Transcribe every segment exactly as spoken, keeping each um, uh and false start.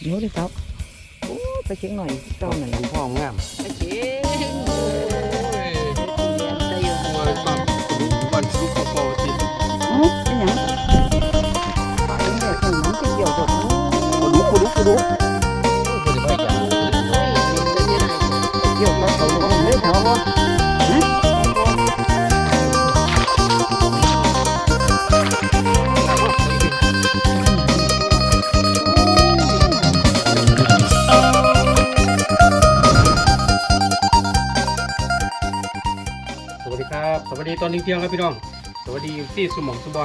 หนูดิครับโอ้ไปเช็คหน่อยเจ้าหน่อยพ่องามไปเช็คโอ้ยได้อยู่วันสุกโปรตีนอ๋อเป็นยังปากเป็นแบบเหมือนน้ำเกี่ยวกับกูดูกูดูกูดูเกี่ยวกับเขาดูไม่เท่าบ่ฮะสวัสดีครับสวัสดีตอนเที่ยงครับพี่น้องสวัสดีที่สมองสุบอล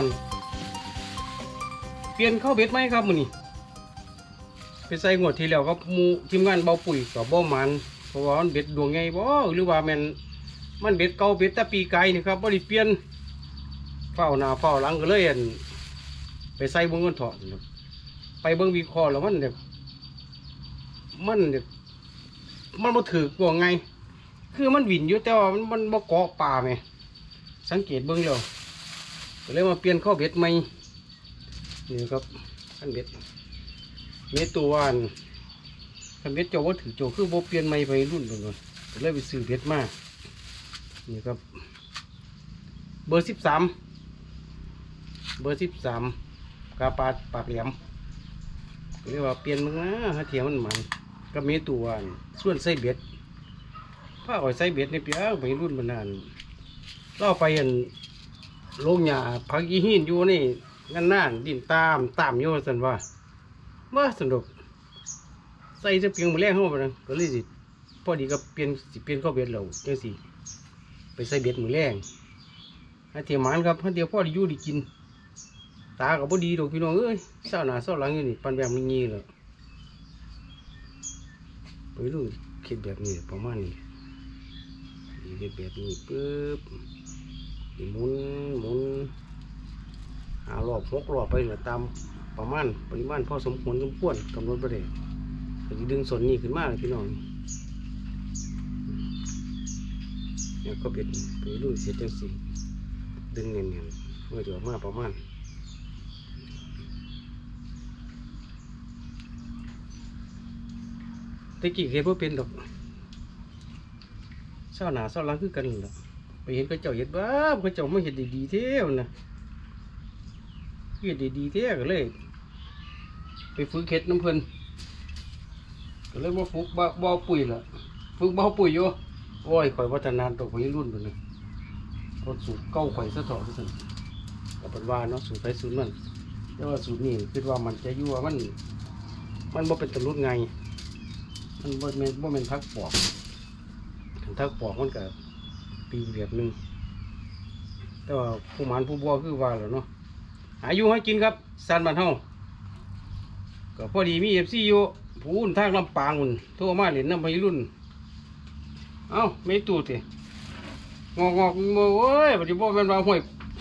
เปลี่ยนเข้าเบ็ดไหมครับมือนี้ไปใส่งวดที่แล้วครับมูทีมงานเบาปุ๋ยกับเบามันเพราะว่ามันเบ็ดดวงไงบ่หรือว่ามันมันเบ็ดเก่าเบ็ดตะปีไก่นี่ครับบ่ได้เปลี่ยนเฝ้าหน้าเฝ้าหลังก็เลยอันไปใส่เบิ้งกันถอดไปเบิ้งวิเคราะห์แล้วมันแบบมันแบบมันบ่ถือกว่าไงคือมันวิ่นอยู่แต่ว่ามันมันบ่เกาะป่าไหมสังเกตเบิ่งแล้วก็เลยมาเปลี่ยนข้อเบ็ดใหม่นี่ครับขันเบ็ดเม็ดตัววานขันเบ็ดเจ้าว่าถือโจคือบ่เปลี่ยนใหม่ไปรุ่นก่อนก็เลยไปซื้อเบ็ดมานี่ครับเบอร์สิบสามเบอร์สิบสามกาปาดปากแหลมก็เลยว่าเปลี่ยนมึงนะฮะเทียมมันมันก็เม็ดตัววานส่วนใส่เบ็ดผ้าอ่อยใส่เบ็ดในเปียกไปรุ่นมานานเล่าไปอันลงหญ้าพักยี่หินอยู่นี่งั้นน่านดินตามตามอยู่สันว่าเมื่อสนุกใส่จะเพียงมือแรกเข้าไปนะก็เลยสิพอดีก็เปลี่ยนสิเปลี่ยนเข้าเบ็ดเราจังสิไปใส่เบ็ดมือแรงให้เทียมมันครับให้เดียวพ่อดีอยู่ดีกินตากับพอดีดอกพี่น้องเอ้ยเศร้าหนาเศร้าหลังอยู่นี่ปันแบบนี้งี้เลยไปดูคิดแบบนี้ประมาณนี้เด็ดแบบนี้ปึ๊บหมุนหมุนหารอบหกรอบไปเหนือตามประมาณปริมาณพอสมควรสมควรกำหนดประเดี๋ยวจะดึงส่วนนี้ขึ้นมาเลยพี่น้องเนี่ยก็เบ็ดไปดูเสียจังสิดึงเนียนๆเมื่อเดี๋ยวมาประมาณตะกี้เห็นว่าเป็นดอกเศร้าหนาเศร้าหลังคือกันหรอไปเห็นก็เจ้าเห็นบ้าก็เจ้าไม่เห็นดีๆเท่านะเห็นดีๆเท่าก็เลยไปฝึกเห็ดน้ำเพลินก็เลยมาฝึกบ่อปุ๋ยละฝึกบ่อปุ๋ยอยู่โอ้ยข่อยวัฒนานตกไปรุ่นตัวนึงคนสูตรเก้าข่อยสะท้อนที่สุดกับปัจจุบันเนาะสูตรไปสูตรมันแต่ว่าสูตรนี้คิดว่ามันจะยั่วมันมันบ่เป็นตะลุดไงมันบ่เป็นบ่เป็นพักปอกถ้าปอกมันกับปีแบบนึงแต่ว่าผู้หมานผู้บัวคือว่าแล้วเนาะอายุให้กินครับสันบันเฮาก็พอดีมีเอฟซีอยู่ผู้อุ่นทางลำปางอุ่นโทรมาเล่นน้ำพายุรุ่นเอ้าไม่ตูดสิงอกงอกมือเว้ยปฏิบัติเป็นว่าห่วย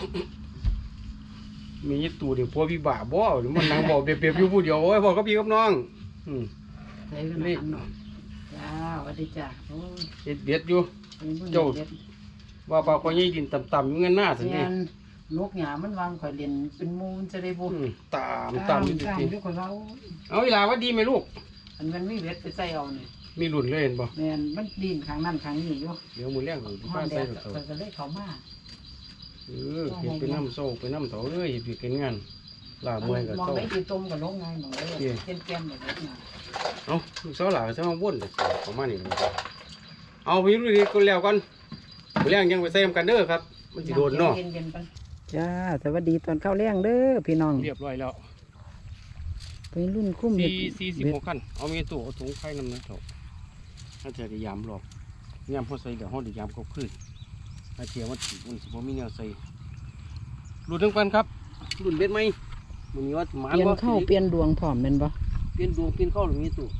มีตูดเดี๋ยวพวกพี่บ่าบ่เดี๋ยวมันนั่งบอกเปียบๆอยู่ผู้เดียวโอ้ยพ่อกับพี่กับน้องอืมนี่จ้าสวัสดีจ้าเด็ดเด็ดอยู่เจ้าว่าปลาควายดินต่ำๆอยู่เงินหน้าสิเนี่ยนกหยามันวางข่อยเรียนเป็นมูนจะได้บุญตามตามอยู่จริงเอาเวลาว่าดีไหมลูกอันมันไม่เวทไปใส่เอาเนี่ยมีหลุนเลยเห็นป่ะแมนมันดินข้างนั่นข้างนี้อยู่เดี๋ยวมือแรกของที่บ้านใส่เขาจะได้เขามากเออเห็นเป็นน้ำโซ่เป็นน้ำเถาเลยเห็นเป็นงานลาเมื่อยกับเศร้ามองไม่ตีต้มกับนกไงมองเลยเต้นแก้มแบบนี้เอาเศร้าหลาเศร้าวนเลยประมาณนี้เอาไปดูดีกันแล้วกันมือแรกยังไปใส่กันเด้อครับมันจะโดนเนาะจ้าสวัสดีตอนเข้าเลี้ยงเด้อพี่น้องเรียบร้อยแล้วเป็นรุ่นคุ้มสี่สี่สิบหกขั้นเอามีตัวถุงไข่น้ำน้ำเถาถ้าจะได้ยามหลอกยามพอใส่เดี๋ยวห้องได้ยามเขาขึ้นถ้าเทียมว่าถีบมันสิบมีแนวใส่รุ่นทั้งกันครับรุ่นเบ็ดไหมมึงว่าหมาเปลี่ยนเข้าเปลี่ยนดวงผอมเป็นปะเปลี่ยนดวงเปลี่ยนเข้าหรือมีตัว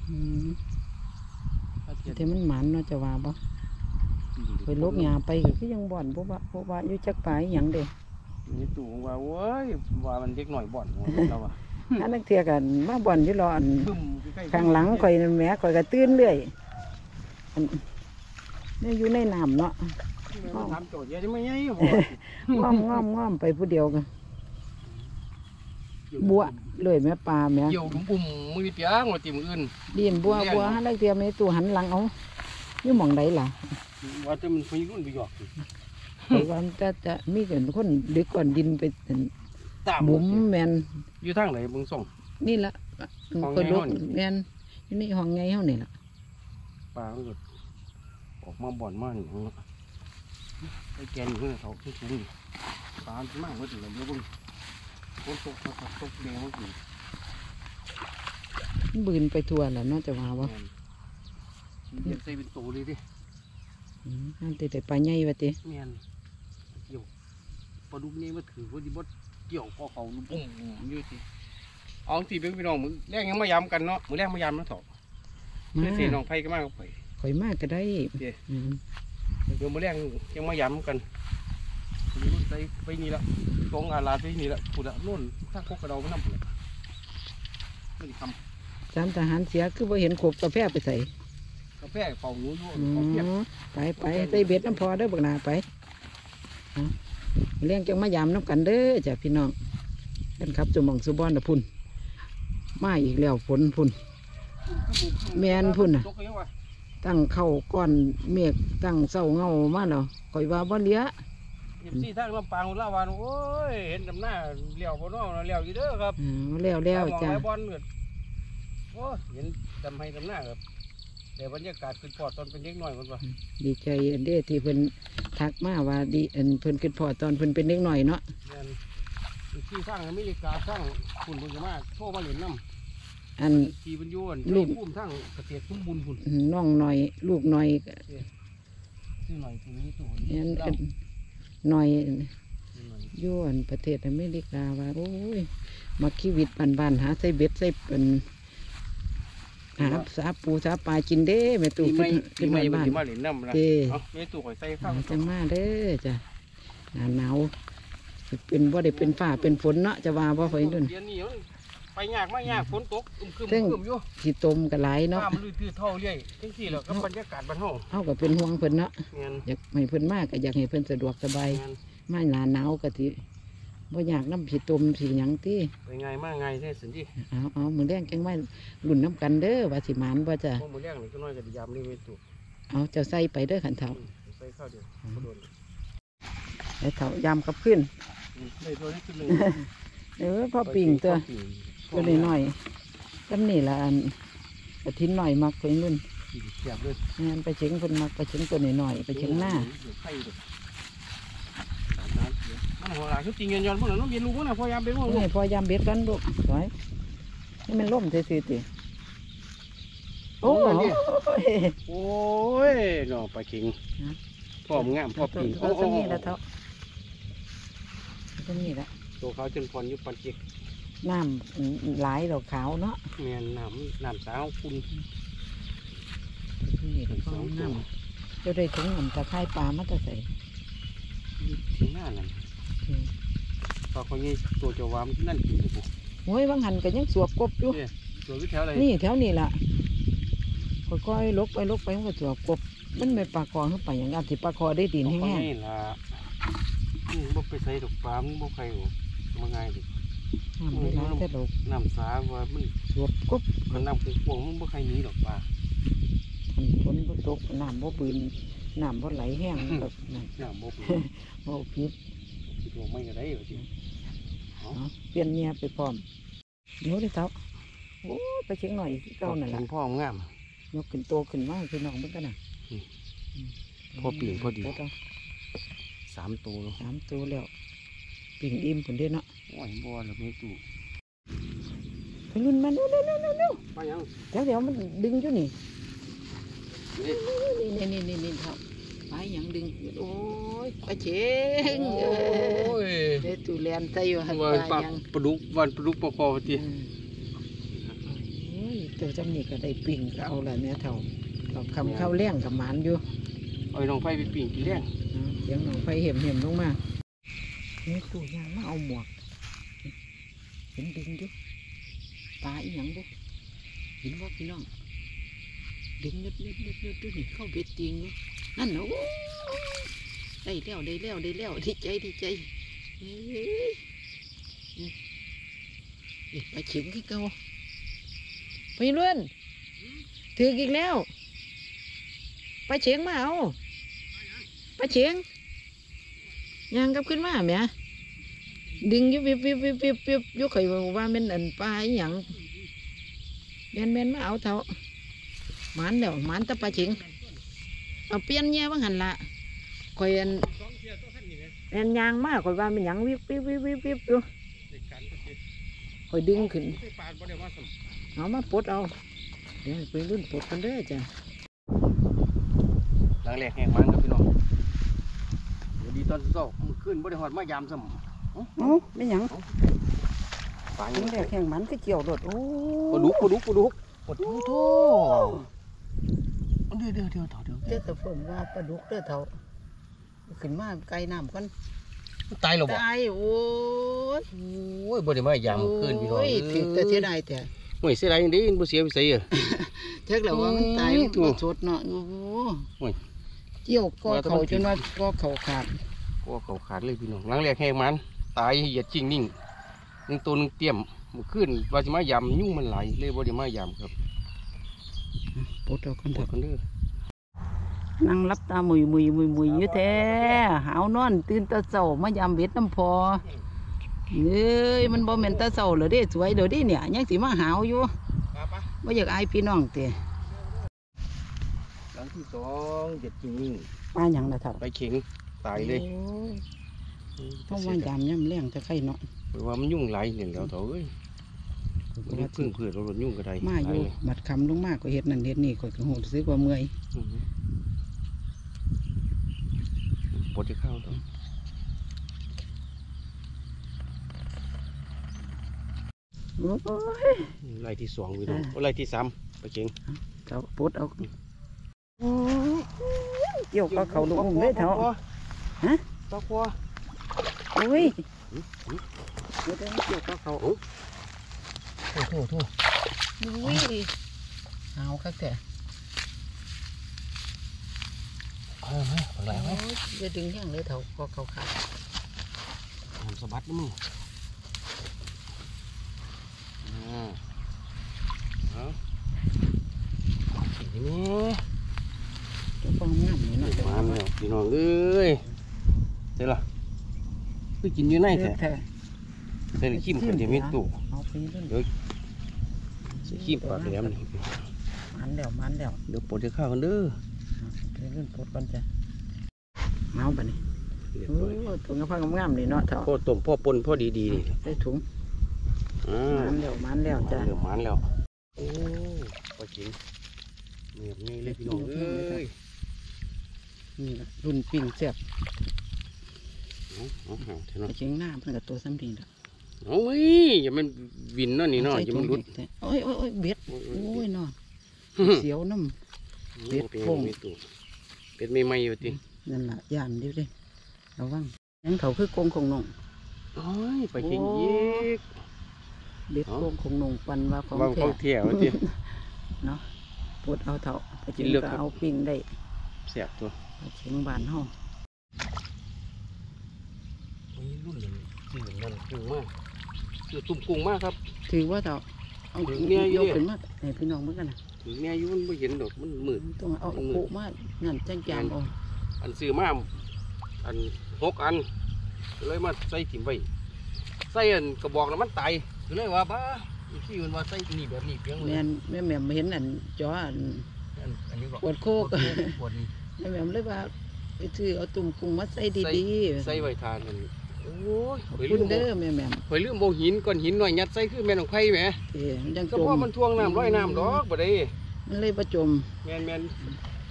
เทมันหมันเนาะจะว่าปะไปลกหญ้าไปก็ยังบ่อนพวกว่าพวกว่าอยู่จักไปอย่างเดียวมีตัวว่าโว้ยว่ามันเด็กหน่อยบ่อนเราอะอันนั้นเทียกันมาบ่อนอยู่รออันข้างหลังข่อยแม่ข่อยก็ตื่นเรื่อยนี่อยู่ในน้ำเนาะทำโจทย์เยอะใช่ไหมยัยง้อมง้อมง้อมไปผู้เดียวกันบัวเลยแม่ปลาแม่เกี่ยวดุมปุ่มมือเปียงว่าติมืออื่นดินบัวบัวฮันลักเทียมในตู้หันหลังเอาอยู่หม่องใดล่ะว่าจะมันพี่รุ่นไปหยอกเพราะว่ามันจะจะมีกันคนดึกก่อนดินไปตามบุ๋มแมนอยู่ทางไหนมึงส่งนี่ละห้องคนไงลุกห้องนี่แมนอยู่ในห้องไงเฮานี่ล่ะปลามันก็ออกมาบ่อนมากหนึ่งไอ้แกนอยู่ข้างเขาขึ้นสูงปลามันมากกว่าถึงเลยเยอะบุ้งคนตกตกตกแดงเขาอยู่มันบืนไปทั่วแหละเนาะจะว่าว่าเรียนใส่เป็นตัวเลยดิอืมอันติแต่ปลาใหญ่ว่าติแมนเกี่ยวปลาดุกนี่มาถือว่าที่บดเกี่ยวคอเขาดุปุ้มอยู่สิเอาสิเป็นพี่น้องมือแรกยังมาย้ำกันเนาะมือแรกมาย้ำนะเถอะมาเพื่อเสียน้องไผ่ก็มากไปข่อยมากก็ได้เดี๋ยวอืมเดี๋ยวมือแรกยังมาย้ำกันใส่ไปนี่ละตรงอาลาไปนี่ละพูดละนู่นถ้าพกกระเดาไม่นำพูดไม่ได้ทสามทหารเสียคือบ่เห็นขบกาแฟไปใส่ำกาแฟเป่าหนูด้วยอืเป่าเพียบมไปไปใส่เบ็ดน้ำพอเด้อบักหนาไปเอาเลี้ยงจังมายามน้ำกันเด้อจ้ะพี่น้องกันครับจุมองสุบอนนะพุ่นมาอีกแล้วฝนพุ่น แม่นพุ่นน่ะตกยังวะตั้งเข้าก้อนเมฆตั้งเศร้าเงามาแล้วข่อยว่าบ่เหลี้ยเห็นสี่ทางลำปางลาวานโอ้ยเห็นดำหน้าเลี้ยวบนน้องเลี้ยวอยู่เด้อครับอ่าแล้วแล้วจ้ะมองหลายบอลเกิดโอ้เห็นดำให้ดำหน้าครับแต่บรรยากาศคือพอตอนเป็นเด็กน้อยคนว่าดีใจอันเด้ที่เพิ่นทักมาว่าดีอันเพิ่นคิดพอตอนเพิ่นเป็นเด็กน้อยเนาะเรียนที่สร้างอเมริกาสร้างคุณบุญมาโทรมาเหรียญน้ำอันทีบรรยุนลูกพุ่มทั้งเกษตรสมบูรณ์พุ่นน้องหน่อยลูกหน่อยก็ซื้อหน่อยทีนี้ตัวอันเล่าอันหน่อยซื้อหน่อยอยู่อันประเทศอเมริกาว่าโอ้ยมาชีวิตบ้านๆหาใส่เบ็ดใส่เป็นหาสาปูสาปลากินเด้แม่ตู่ปีใหม่ขึ้นปีขึ้นใหม่มามันบ้านสิมาเหรียญน้ำนะเจ้เอาไม่ตู้ข่อยใส่ข้าวหาจังมาเด้อจ้ะหน้าหนาวสิเป็นว่าได้เป็นฝ้าเป็นฝนเนาะจะว่าบ่ฝนนู่นเดือนนี้มันไปยากไม่ยากฝนตกอึมครึมซึ่งครึมอยู่สิตมกันหลายเนาะน้ำมันลื่นเท่าเรื่อยทั้งที่แล้วก็บรรยากาศบ้านเฮาเฮาก็เป็นห่วงเพิ่นเนาะเงี้ยอยากให้เพิ่นมากก็อยากให้เพิ่นสะดวกสบายเงี้ยมาหน้าหนาวก็สิบ่อยากน้ำสิตมสิหยังติไปไงมาไงใช่สินที่เอาเอามื้อแรงจังไว้รุ่นน้ำกันเด้อว่าสิหมานบ่จ้ะพวกมือแรกนี่ก็น้อยกับยามนี่ไม่ตู้เอาเจ้าใส่ไปเด้อขันเฒ่าใส่ข้าวเดียวก็โดนไอ้เฒ่ายามกับขึ้นได้ตัวนี้ขึ้นหนึ่งเออพ่อปิ่งตัวตัวน้อยๆจำนี่ละอันกระทินหน่อยมักไปนุ่นเสียบเลยงานไปเชิงคนมักไปเชิงตัวน้อยๆไปเชิงหน้าไข่เลยมันหัวหลานคือจริงยันยันพวกนั้นต้องเรียนรู้พวกนั้นพยายามเป็นพวกให้พอยามเบ็ดกันลูกสวยนี่มันล่มซื่อๆติโอ้ยโอ้ยเนาะปลาเข็งพ่อมงามพ่อปีเอาตัวนี้ละเฒ่าตัวนี้ละตัวเขาจนพรยุปันเจ็กน้ำหลายดอกขาวเนาะแมนน้ำน้ำสาวคุณนี่ละก็น้ำเจ้าได้ถุงน้ำตะไคร้ปลามาตะใส่ถึงหน้านั่นพอเขาเนี่ยตัวเจ้าวามนั่นกินอยู่ปุ๊บโอ้ยบางหันก็ยังสวบกบอยู่ตัววิแถวอะไรนี่แถวนี้ล่ะค่อยๆลกไปลกไปมันก็สวบกบมันไม่ปลาคอขึ้นไปอย่างนั้นที่ปลาคอได้ดินเขาแห้งนี่ล่ะบ่ไปใส่ดอกปลามันบ่ใครหรอกมาไงดิๆน้ำไม่ร้ายแต่ลกน้ำสาว่ามันสวบกบมันน้ำคงพวงมันบ่ใครหนีดอกปลาทันฝนบ่ตกน้ำบ่ปืนน้ำบ่ไหลแห้งแบบนั้นน้ำบ่เป็นบ่พิษคิดว่าไม่ก็ได้เหรอจิเอาเปลี่ยนเมียไปพร้อมโน้ตเท้าโอ้ไปเชียงหน่อยที่เก่านั่นแหละพ่องามยกขึ้นโตขึ้นมาคือน้องเพิ่นกันน่ะพอปีนพอดีเาสามตัวสามตัวแล้วปิ่งอิ่มผลเด้เนาะโอ้ยบ่แล้วไม่ตู้ไปรุ่นมันเร็วเร็วเร็วเร็วเร็วไปยังเดี๋ยวเดี๋ยวมันดึงอยู่นี่นี่นี่นี่นี่นี่เท่าไปหยังดึงโอ้ยปลาเชงโอ้ยเด็ดตูแลนใส่อยู่หันวันปปลาลายังปลาดุกวันปลาดุกปลาคอทีอืมโอ้ยตัวจำนี่ก็ได้ปิ่งก็เอาละเนี่ยเท่าเราคำเข้าแรงกับหมานอยู่เอาน้องไฟไปปีนกินแรงเอาเสียงหนองไฟเห็มเห็มลงมานี่ตัวยางมาเอาหมวกเห็นดึงอยู่ปลาอีหยังบุเห็นว่าพี่น้องดึงนึดนึดนึดนึดดูนี่เข้าเบ็ดจริงอยู่นั่นนะโอ้ได้แล้วได้แล้วได้แล้วดีใจดีใจเฮ้ยไปเฉียงที่เก่าไปเลื่อนถืออีกแล้วไปเฉียงมาเอาไปเฉียงยังกลับขึ้นมาแม่ดึงยุบยุบยุบยุบยุบยุบยุบข่อยว่ามันอันปลาอหย่างแมนแมนมาเอาเถอะหมันเดี๋ยวหมันตะปลาเฉียงเอาเปลี่ยนแย่บ้างหันละข่อยอันแอนยางมากข่อยว่ามันหยังวิบวิบวิบวิบวิบอยู่ข่อยดึงขึ้นเอามาปลดเอาเดี๋ยวไปรุ่นปลดกันเด้อจ้ะหลังแรกแหงมันครับพี่น้องเดี๋ยวดีตอนเช้ามันขึ้นบ่ได้หอดมายามซ้ำโอ้ไม่หยังหลังแรกแข่งมันก็เกี่ยวรถโอ้ปลาดุกปลาดุกปลาดุกปลาดุกโถ่เดี๋ยวเดี๋ยวเดี๋ยวเดี๋ยวเดี๋ยวเจ้าแต่ผมว่าปลาดุกเด้อเถาขึ้นมาไกลน้ำกันตายหรอบ่ตายโอ้ยโอ้ยบ่ได้มายามขึ้นพี่น้องถือแต่เสียดายแต่โอ้ยเสียดายอย่างนี้บ่เสียไปใส่อ่ะเช็คแล้วว่ามันตายมันตัวสดเนาะโอ้โหเกี่ยวก็เขาจนว่าก็เขาขาดก็เขาขาดเลยพี่น้องหลังแรกแห้งมันตายเหยียดจริงนิ่งหนึ่งตัวหนึ่งเตี้ยมมันขึ้นว่าจะมายำยุ่งมันไหลเลยบ่ได้มายำครับปวดเอาคนเถอะคนเด้อนั่งรับตามุยมุยมุยมุยอยู่แท้หาวนอนตื่นตาเศร้ามายำเบ็ดน้ำพอเอ้ยมันบ่แม่นตาเศร้าเลยเด้สวยเดี๋ยวดิเนี่ยยังสิมาหาวอยู่ไม่อยากอายพี่น้องเตะหลังที่สองเหยียดจริงนิ่งปลาหยังละเถอะไปเข่งตายเลยเพราะว่ายำย่ำแรงจะไข่เนาะเพราะว่ามันยุ่งไหลเนี่ยแล้วเถอะเอ้ยมันพึ่งเพื่อเราหลุดยุ่งกระไดมาอยู่บัดคำลงมากกว่าเห็ดนั่นเห็ดนี่ก็หูซื้อกว่าเมื่อยปวดจะเข้าตัวไล่ที่สองพี่น้องไล่ที่สามไปเก่งเถาปวดเอาเกี่ยวกับเขาลูกเลยเถาฮะตะกัวโอ้ยเดี๋ยวจะเกี่ยวกับเขาโอ้โหโถ่อุ้ยเอาคักแต่เอาไหมอะไรไหมจะดึงแห้งเลยเถาก็เขาขาดทำสะบัดนะมึงอ่าเอาทีนี้จะฟังงามนี่นะมาแล้วพี่น้องเอ้ยเสร็จละคือกินอยู่ไหนแท้เสร็จขี้มกันจะไม่ตู่เดี๋ยวใส่ขี้ปากแหลมนี่มันเดี๋ยวมันเดี๋ยวเดี๋ยวปวดจะข้าวกันเด้อไปเล่นปวดก่อนจ้ะเมาไปนี่โอ้ถุงกระเพาะงามๆเลยเนาะเถาพ่อต้มพ่อปนพ่อดีๆใส่ถุงมันเดี๋ยวมันเดี๋ยวจ้ะเดี๋ยวมันแล้วโอ้ปลาจิ๋งเหนียวนี่เลยพี่น้องเอ้ยนี่ละรุ่นปิ้งแซ่บเอาเอาเถอะเนาะเชียงหน้าเพื่อนกับตัวซ้ำดีเนาะโอ้ยอย่ามันวินเนาะนี่เนาะอย่ามันรุดโอ้ยโอ้ยเบ็ดโอ้ยเนาะเสียวน้ำเบ็ดโป่งเบ็ดไม่ไหม้อยู่ทีนั่นแหละยานดิเลยระวังยังเขาคือกงคงนงโอ้ยไปเชียงยีกเบ็ดกงคงนงปันว่าของแท้ทีเนาะปวดเอาเถาไปกินก็เอาปิ้งได้เสียบตัวเชียงบานห้องนี่รุ่นเลยคือมันกุ้งมากคือตุ่มกุ้งมากครับถือว่าเถาเอาเนี่ยยกขึ้นมาให้พี่น้องเมื่อกันนะถือเนี่ยยุ่นไม่เห็นดอกมันมืดต้องเอาโคมานั่นแจ้งแจงเอาอันซื้อมาอันหกอันเลยมาใส่ถิ่มไปใส่อันกระบอกแล้วมันตายเลยว่าบ้าที่มันว่าใส่นี่แบบนี้เพียงเลยแม่แม่แม่เห็นอันจออันปวดโคกแม่แม่เลยว่าไปซื้อเอาตุ่มกุ้งมาใส่ดีๆใส่ไว้ทานมันโอ้ยคุณเด้อแม่แม่หอยลืมโบหินก้อนหินหน่อยยัดใส่คือแม่นของไผ่แม่เฉพาะมันทวงน้ำร้อยน้ำดอกบ่ได้มันเลยประจมแม่นแม่นไป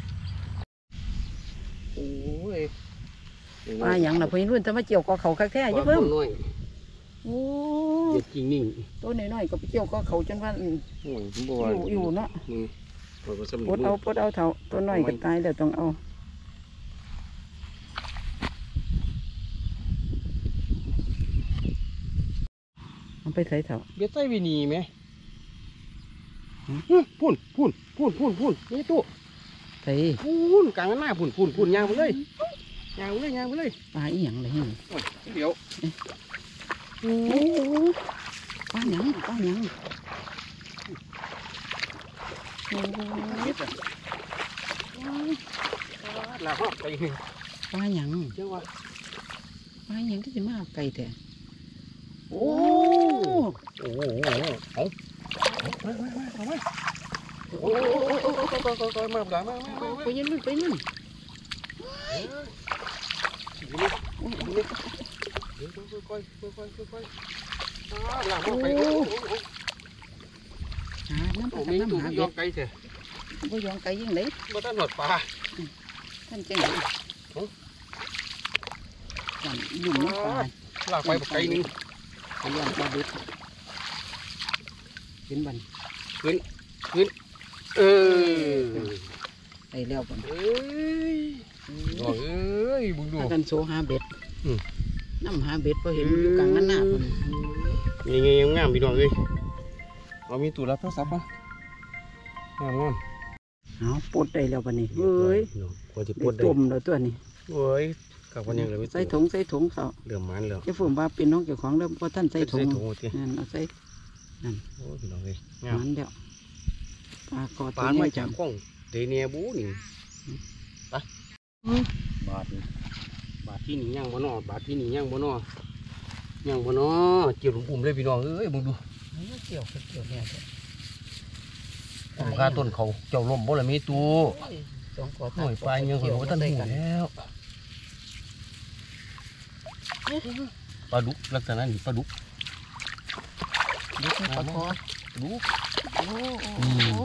โอ้ยมาอย่างน่ะพี่รุ่นจะมาเกี่ยวกับเขาคักแท้ยิ่งเพิ่มโอ้ยจริงนิ่งตัวน้อยๆก็ไปเกี่ยวกับเขาจนว่าอยู่อยู่เนาะปวดเอาปวดเอาเถาตัวน้อยก็ตายแล้วต้องเอาเอาไปใส่เถาเบ็ดใส่วินีไหมพุ่นพุ่นพุ่นพุ่นพุ่นนี่ตู้ใส่พุ่นกลางหน้าพุ่นพุ่นพุ่นยางไปเลยยางไปเลยยางไปเลยปลาอีหยังเลยเดี๋ยวปลาหยังปลาหยังโอ้ยลาห้องไปหนึ่งปลาหยังเจ้าว่าปลาหยังก็จะมาเอาไก่แต่โอ้โอ้โหเอามามามาเอามาโอ้โหมามามามาไปยันมันไปนั่นนี่นี่นี่เดี๋ยวค่อยค่อยค่อยค่อยค่อยลาห้องไปโอ้โหหาน้ำปโอ้ลามีน้ำตู้หายเบ็อดมไก่เถอะบ่ยองไก่ยังไงมาตั้งหนวดปลาท่านจังไงสั่นยุ่งน้ำปลาลากไปแบบไก่นึงไปย่างปลาเบ็ดเห็นบันขึ้นขึ้นเออไปแล้วบันเอ้ยเอ้ยบุญดูพากันโซหาเบ็ดอืมน้ำหาเบ็ดพอเห็นอยู่กลางนั้นหน้าพุ่นยังไงยังงามพี่น้องเอ้ยเอามีตู้รับโทรศัพท์ป่ะงามงามเอาปลดได้แล้วบันนี้เฮ้ยกว่าจะปได้วดได้ต้มแล้วตัวนี้เว้ยกับวันยังเลยใส่ถุงใส่ถุงเสาเหลือมันแล้วจะฝืนว่าเป็นน้องเจ้าของเริ่มพอท่านใส่ถุงใส่ถุงโอเคนั่นเอาใส่โอ้ยพี่น้องเอ้ยงามมันเดียวปลากอดปานนี้มาจัจากงข้องเดเนียบูนี่ไปบาทนี่บาทที่นี่ย่างบ่นอบาทที่นี่ย่างบ่นอย่างบ่นอเกี่ยวหลุมปุ่มเลยพี่น้องเอ้ยมึงดูเกี่ยวเกี่ยวเนี่ยต้นข้าต้นเขาเจ้าลมบ่ละมีตู้สองกอดหน่วยปลายยังเขาว่าท่านหูแล้วปลาดุกลักษณะนี้ปลาดุกดูปลาคอดุกโอ้โห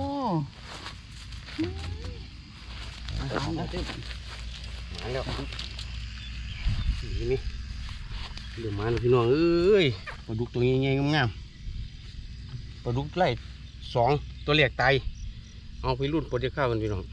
เอาแล้วด้วยกันมาแล้วนี่นี่เดี๋ยวมาแล้วพี่น้องเอ้ยปลาดุกตัวใหญ่ๆงามๆปลาดุกไล่สองตัวเล็กตายเอาไปรุ่นปลดข้าวกันพี่น้อง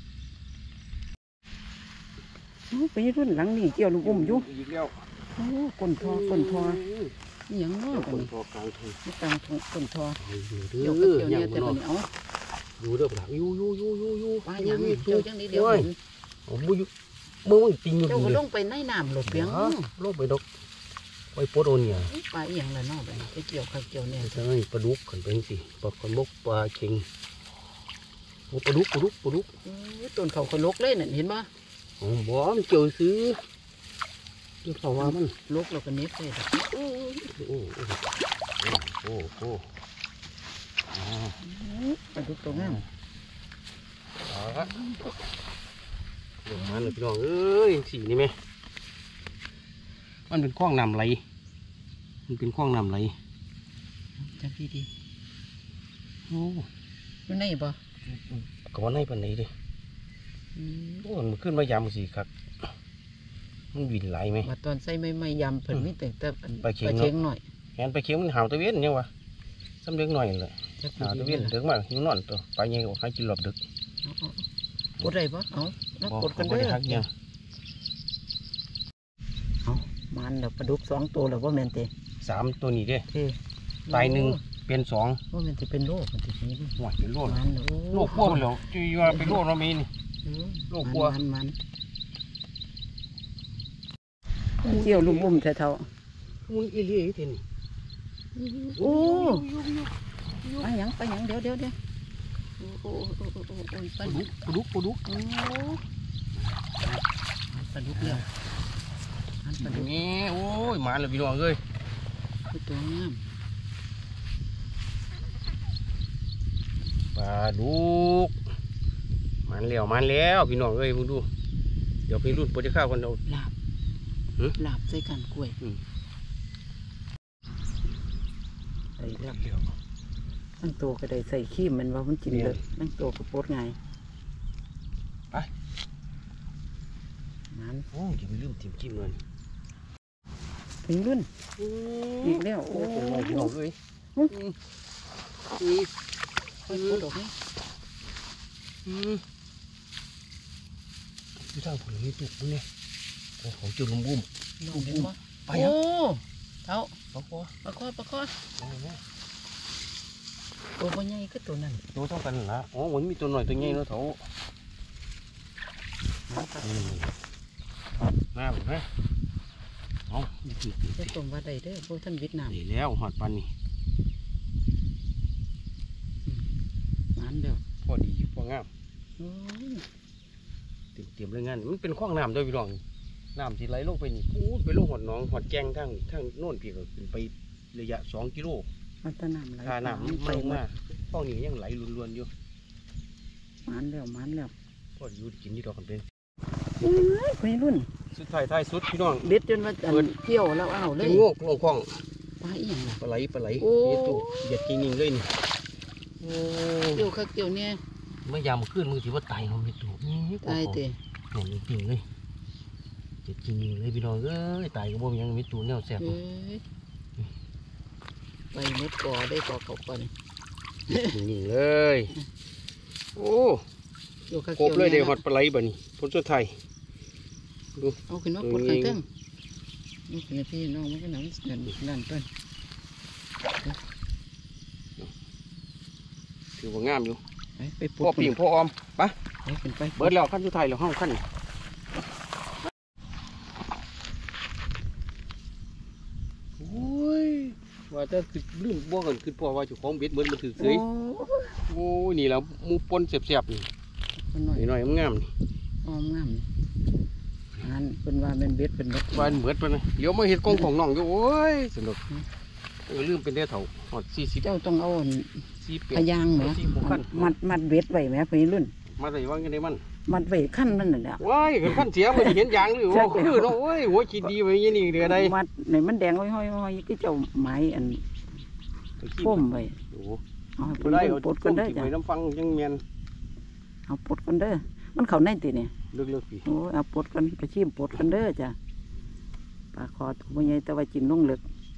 ไปรุ่นหลังนี่เกี่ยวลูกอมอยู่อีกแล้วโอ้ก้นทอก้นทอนี่ยังน้อยคกันนนี่พอกลางทุ่งนี่กลางทงก้นทอเด้เกี่ยวอกับเกี่ยวยัเนี่ยงแต่บ่ปันนอนี้เอาดูเด้อปลายูยูยูยูยูปลายังเกี่ยวจังนี้เดียวผมบุยมือมันติงอยู่เจ้าดีก็เลยลงไปในน้ำหลบเพียงลงไปดอกไปโปดโอเนี่ยปลาอีหยังละนอกไปไปเกี่ยวข้าวเกี่ยวเนี่ยใช่ปลาดุกกันเป็นสิปลาคอนบกปลาเค็งโอ้ปลาดุกปลาดุกปลาดุกต้นเขาคนลกเลยน่ะเห็นป่ะอ๋อบ่มันเกี่ยวซื้อเกี่ยวเขาว่ามันลกเราก็เน็บเลยโอ้โอ้โอ้โอ้อ๋อปลาดุกตัวงามเอาละเดี๋ยวมันเลยพี่น้องเอ้ยสีนี่ไหมมันเป็นคลองน้ำไหลมันเป็นคลองน้ำไหลจังพี่ดีโอ้อยู่ในป่ะก็ว่าในปันไหนดิโอ้มันขึ้นมายามสิครับมันวินไหลไหมมาตอนใส่ไม่ไม่ยำเพิ่นมีแต่แต่ปลาเค็งเค็งหน่อยแหนไปเข็มมันหาวตะเวียนยังวะซ้ำเล็กหน่อยเลยหาวตะเวียนเด็กมากหิวนอนตัวไปยังก็หากินหลบดึกกดได้ป่ะเอาแล้วกดกันบ่เด้ได้อฮักยังเอามันแล้วปลาดุกสองตัวแล้วว่าแม่นเตะสามตัวนี้เด้เอ้ตายหนึ่งเป็นสองว่าแม่นสิเป็นโรคมันสิเป็นหัวเป็นโรคมันโอ้โรคพวกมันแล้วจีว่าเป็นโรคเรามีนี่ โรคกลัวมันมันเกี่ยวลูกบุ่มเท่ามึงอีเลี้ยเห็นๆโอ้ไปหยังไปหยังเดี๋ยวเดี๋ยวเดี๋ยวโอ้โอ้โอ้โอ้โอ้โอ้ยปปลาลาดุดุกกปลาดุกปลาดุกโอ้ปลาดุกแล้วมันปลาดุกนี่โอ้ยมาเลยพี่น้องเอ้ยคือตัวงามปลาดุกมันแล้วมันแล้วพี่น้องเอ้ยมึงดูเดี๋ยวไปรุ่นโปรเจกต์ข้าวกันเอาลาบหึลาบใส่กันกล้วยอืมไอ้ลาบเดี๋ยวนั่งตัวก็ได้ใส่ขี้มันว่ามันกินเนี่ยเลยนั่งตัวก็โพดไงไปมันโอ้ยอย่าไปลืมจิ้มจิ้มเลยถึงรุ่นอีอีกแล้วโอ้โอ้ยพี่น้องเอ้ยอืมอืมค่อยพูดออกให้อืมพี่ทางผลนี้ตุกมั้งเนี่ยโอ้เขาจุดลมบุ้มลองเห็นบ่ไปโอ้อ่ะเท้าปลาคอปลาคอปลาคอเอาไงตัวบ่ใหญ่ก็ตัวนั้นตัวเท่ากันละอ๋อมันมีตัวหน่อยตัวใหญ่แล้วเถาอืมหน้าผมฮะเอาจะต้มว่าใดเด้อพวกท่านเวียดนามดีแล้วหอดปันนี่มันเดียวพอดีพองามโอ้ยเตรียมเตรียมเลยงานมันเป็นคลองน้ำด้วยพี่น้องน้ำที่ไหลลงไปนี่พูดไปลงหอดหนองหอดแกงทั้งทั้งโน่นพี่ก็ขึ้นไประยะสองกิโลมันตะน้ำไหลค่าน้ำมันไปลงหมมาดคลองนี้ยังไหลล้วนๆอยู่มันเดียวมันเดียวพออยู่กินที่ดอกกันเป็นเอ้ยไปรุ่นสุดท้ายท้ายสุดพี่น้องเบ็ดจนว่าอันเกี่ยวแล้วเอาเลเป็ยนโงกลงคลองปลาอีหยังล่ะปลาไหลปลาไหลโอ้นี่ตู้เหยียดกิ่งนิ่งเลยนี่โอ้เกี่ยวคักเกี่ยวเนี่ยเมื่อยามขึ้นมือถือว่าตายเขาไม่ตู้นี่ตายเตะหนุ่มจริงเลยเหยียดกิ่งนิ่งเลยพี่น้องเอ้ยตายก็บ่มีหยังไม่ตู้แนวแซ่บเอ้ยไปมดก่อได้ก่อเขาก่อนนิ่งๆเลยโอ้เกี่ยวคักครบเกี่ยวเลยเดี๋เนี่ยยวฮอดปลาไหลบ่นี่ผลสุดท้ายดูเอาขึ้นมาปลดข้างเทิงนี่คือพี่น้องมันก็หนังนั่นนั่นต้นถือว่างามอยู่ไปไปปลพ่อดปิ่งพ่อออมไปไปขึ้นไปเบิดแล้วขั้นสุดท้ายแล้วห้องขั้นโอ้ยว่าจะคือลืมบ่กันคือพ่อว่าเจ้าของเบ็ดเหมือนมันถือเสยโอ้โอ้ยนี่แหล้วมูปนเสียบๆนี่มันหน่อยนี่หน่อยงามๆนี่ออมงามอันเป็นว่าเป็นเบ็ดเป็นเบ็ดวานเหมือดไปเลยเดี๋ยวมาเห็ดกองของน้องอยู่โอ้ยสนุกเออลืมเป็นได้เถ่าหอดสี่สิบเจ้าต้องเอาอันสี่เป็ดพยางไหมสี่หกขั้นมัดมัดเบ็ดไว้ไหมพี่รุ่นมาใส่ว่างยังไงมันมัดไว้ขั้นนั่นน่ะเนี่ยว้ายเห็นขั้นเสียมันเห็นยางหรือว่าคือเนาะโอ้ยหัวขีดดีไว้อยังนี่เดือใดมัดในมันแดงห้อยห้อยห้อยก็เจ้าไม้อันพุ่มไว้โอ้โหเอาให้บ่ได้เอาปลดกันเด้อที่จ้ะไว้น้ำฟังยังเมียนเอาปลดกันเด้อมันเข้าในติเนี่ยเลือกๆพี่โอ้ยเอาปลดกันไปชิมปลดกันเด้อจ้ะปลาคอตัวใหญ่แต่ว่าจิ้มลงเลึก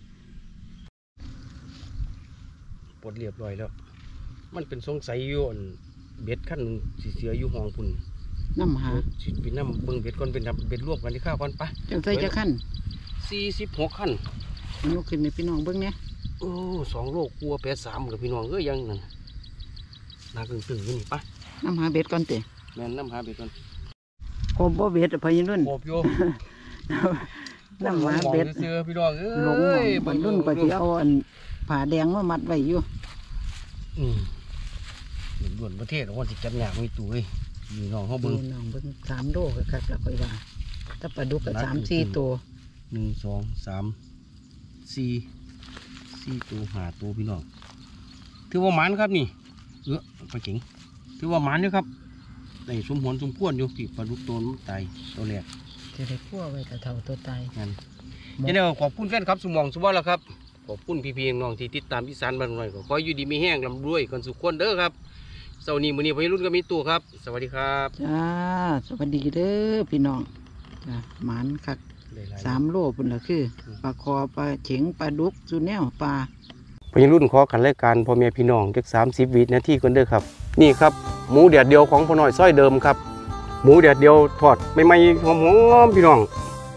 ปลดเรียบร้อยแล้ว มันเป็นสงสัยอยู่อันเบ็ดขั้นหนึ่งสิเสียอยู่ห้องพุ่นน้ำหาสิเป็นน้ำเบิ่งเบ็ดก่อนเป็นน้ำเบ็ดรวมกันที่ข้าวก่อนไปเจ้าใส่จะขั้นสี่สิบหกขั้นยกขึ้นในพี่น้องเบิ้งเนี่ยโอ้สองโลกลัวแปดสามกับพี่น้องเอ้ยยังนั่นนาตึงตึงๆอยู่นี่ไปน้ำหาเบ็ดก่อนเตะแม่นน้ำหาเบ็ดก่อนโคมบ่เบ็ดอะพายุรุ่นโอบโยน้ำหาเบ็ดเสือพี่น้องเอ้หลงหม่ยองพายุรุ่นก็จะเอาอันผ่าแดงมามัดไว้อยู่อืมเห็นด่วนประเทศว่าสิจับหยาไม่ตู้เอ้ยพี่น้องเขาเบิ้เบิ่งงน้องเบิ้งสามโลก็คักแล้วค่อยว่าถ้าปลาดุกก็สามสี่ตัวหนึ่งสองสามสี่สี่ตัวหาตัวพี่น้องถือว่าหมันครับนี่เออปลาเก๋งถือว่าหมันอยู่ครับได้สมหวนสมควรอยู่ที่ปลาดุกตัวมันตายตัวแรกจะได้คั่วไว้แต่เท่าตัวตายงั้นยังไงก็ขอบคุณแฟนครับสมองสุวรรณแล้วครับขอบคุณพี่ๆน้องๆที่ติดตามอีสานบ้านหน่อยก็ขออยู่ดีมีแห้งลำรวยกันสุขคนเด้อครับเสาร์นี้มื้อนี้พี่รุ่นก็มีตัวครับ สวัสดีครับจ้าสวัสดีเด้อพี่น้องจ้าหมานคัก สามโลพุ่นละคือปลาคอปลาเข็งปลาดุกสุแนวปลาพี่รุ่นขอกันรายการพ่อแม่พี่น้องจักสามสิบวินาทีกันเด้อครับนี่ครับหมูแดดเดียวของพ่อน้อยซ้อยเดิมครับหมูแดดเดียวทอดใหม่ๆหอมๆพี่น้อง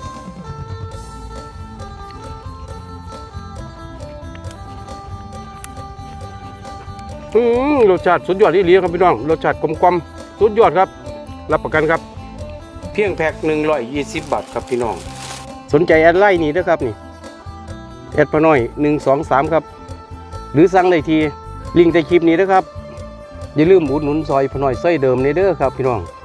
อืมรสชาติสุดยอดที่เลี้ยครับพี่น้องรสชาติกลมกลมสุดยอดครับรับประกันครับเพียงแพ็คหนึ่งร้อยยี่สิบบาทครับพี่น้องสนใจแอดไลน์นี่ด้วยครับนี่แอดพ่อน้อยหนึ่งสองสามครับหรือสั่งได้ทีลิงก์ใต้คลิปนี้นะครับอย่าลืมอุดหนุนซอยพ่อน้อยซอยเดิมในเด้อครับพี่น้อง